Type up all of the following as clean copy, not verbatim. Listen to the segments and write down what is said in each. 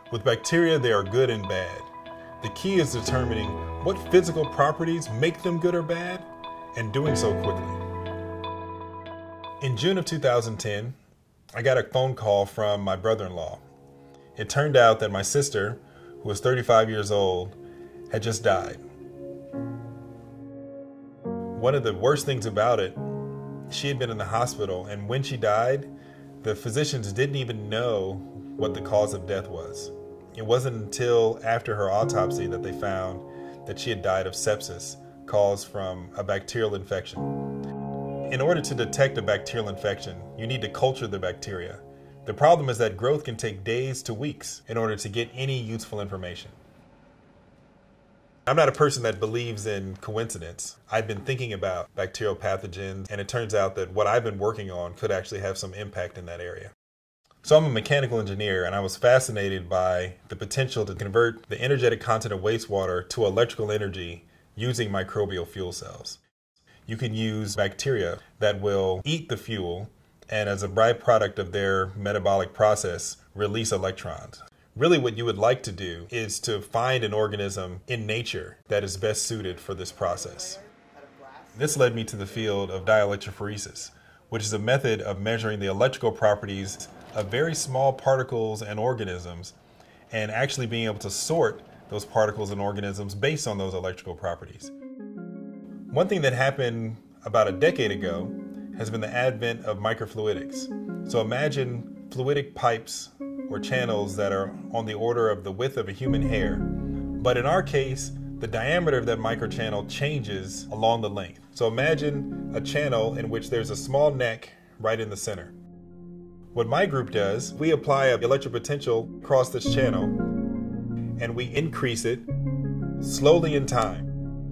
With bacteria, they are good and bad. The key is determining what physical properties make them good or bad, and doing so quickly. In June of 2010, I got a phone call from my brother-in-law. It turned out that my sister, who was 35 years old, had just died. One of the worst things about it, she had been in the hospital, and when she died, the physicians didn't even know what the cause of death was. It wasn't until after her autopsy that they found that she had died of sepsis caused from a bacterial infection. In order to detect a bacterial infection, you need to culture the bacteria. The problem is that growth can take days to weeks in order to get any useful information. I'm not a person that believes in coincidence. I've been thinking about bacterial pathogens, and it turns out that what I've been working on could actually have some impact in that area. So I'm a mechanical engineer, and I was fascinated by the potential to convert the energetic content of wastewater to electrical energy using microbial fuel cells. You can use bacteria that will eat the fuel and, as a byproduct of their metabolic process, release electrons. Really what you would like to do is to find an organism in nature that is best suited for this process. This led me to the field of dielectrophoresis, which is a method of measuring the electrical properties of very small particles and organisms, and actually being able to sort those particles and organisms based on those electrical properties. One thing that happened about a decade ago has been the advent of microfluidics. So imagine fluidic pipes or channels that are on the order of the width of a human hair. But in our case, the diameter of that microchannel changes along the length. So imagine a channel in which there's a small neck right in the center. What my group does, we apply an electric potential across this channel, and we increase it slowly in time.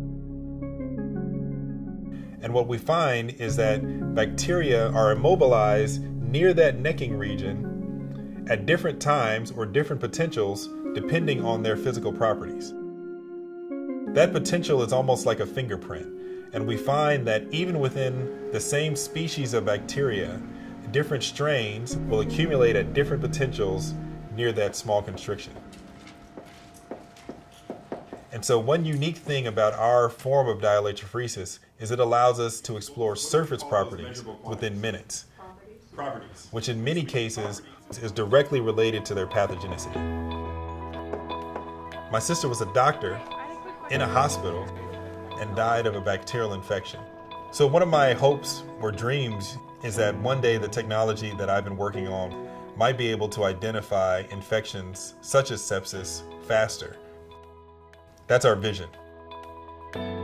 And what we find is that bacteria are immobilized near that necking region at different times or different potentials depending on their physical properties. That potential is almost like a fingerprint, and we find that even within the same species of bacteria, different strains will accumulate at different potentials near that small constriction. And so one unique thing about our form of dielectrophoresis is it allows us to explore surface properties within minutes, which in many cases is directly related to their pathogenicity. My sister was a doctor in a hospital and died of a bacterial infection. So one of my hopes or dreams is that one day the technology that I've been working on might be able to identify infections such as sepsis faster. That's our vision.